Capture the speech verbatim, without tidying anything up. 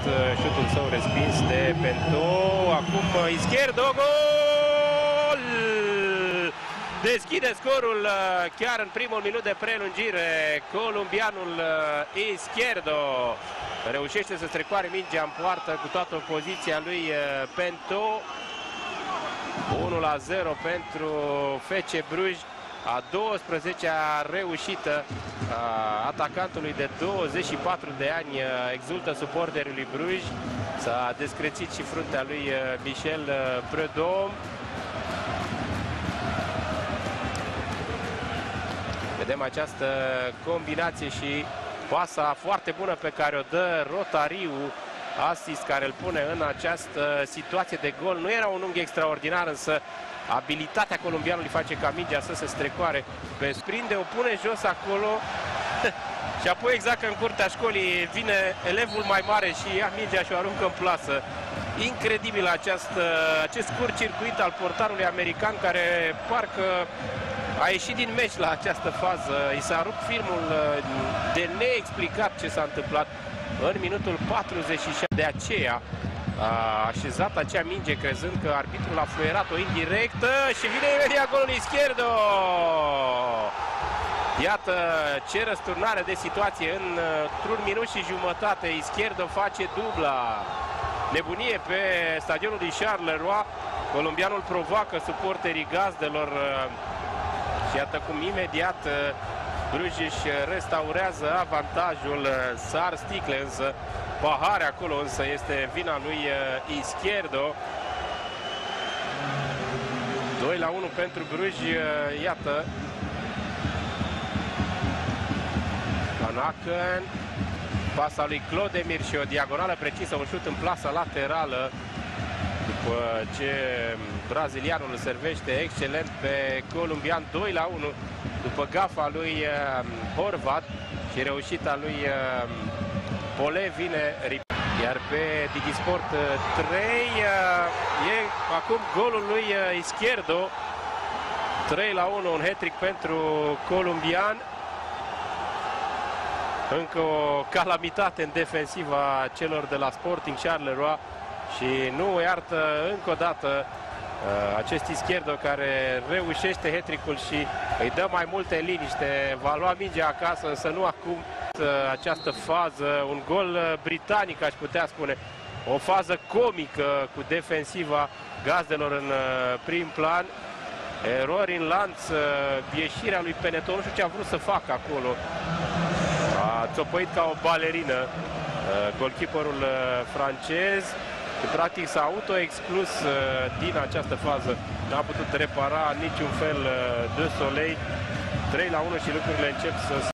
Șutul său respins de Pentou. Acum Izquierdo, gol! Deschide scorul chiar în primul minut de prelungire. Columbianul Izquierdo reușește să strecoare mingea în poartă cu toată opoziția lui Pentou. unu la zero pentru F C Bruj. A douăsprezecea reușită a atacantului de douăzeci și patru de ani. Exultă suporterii lui Bruj. S-a descrețit și fruntea lui Michel Prudhomme. Vedem această combinație și pasa foarte bună pe care o dă Rotariu. Asist care îl pune în această situație de gol. Nu era un unghi extraordinar, însă abilitatea columbianului face ca mingea să se strecoare. Pe sprinde, o pune jos acolo și apoi exact ca în curtea școlii vine elevul mai mare și ia mingea și o aruncă în plasă. Incredibil acest, acest scurt circuit al portarului american, care parcă a ieșit din meci la această fază. I s-a rupt filmul de neexplicat ce s-a întâmplat în minutul patruzeci și șase. De aceea a așezat acea minge crezând că arbitrul a fluierat-o indirectă și vine imediat golul Izquierdo. Iată ce răsturnare de situație într-un minut și jumătate. Izquierdo face dubla. Nebunie pe stadionul din Charleroi. Columbianul provoacă suporterii gazdelor și iată cum imediat Bruj își restaurează avantajul. Sar sticle, însă pahare acolo, însă este vina lui Izquierdo. doi la unu pentru Bruj. Iată Van Aken, pasa lui Clodemir și o diagonală precisă, un șut în plasa laterală după ce brazilianul îl servește excelent pe columbian. Doi la unu după gafa lui Horvat și reușita lui Pole vine. Iar pe Digisport trei e acum golul lui Izquierdo. trei la unu, un hat-trick pentru columbian. Încă o calamitate în defensiva celor de la Sporting Charleroi și nu iartă încă o dată acest Izquierdo, care reușește hat-trick-ul și îi dă mai multe liniște. Va lua mingea acasă, însă nu acum. Această fază, un gol britanic, aș putea spune, o fază comică cu defensiva gazdelor în prim plan. Erori în lanț, ieșirea lui Peneton, nu știu ce a vrut să facă acolo. A țopăit ca o balerină golkeeperul francez. Practic s-a auto-exclus din această fază. N-a putut repara niciun fel de Soleil. trei la unu și lucrurile încep să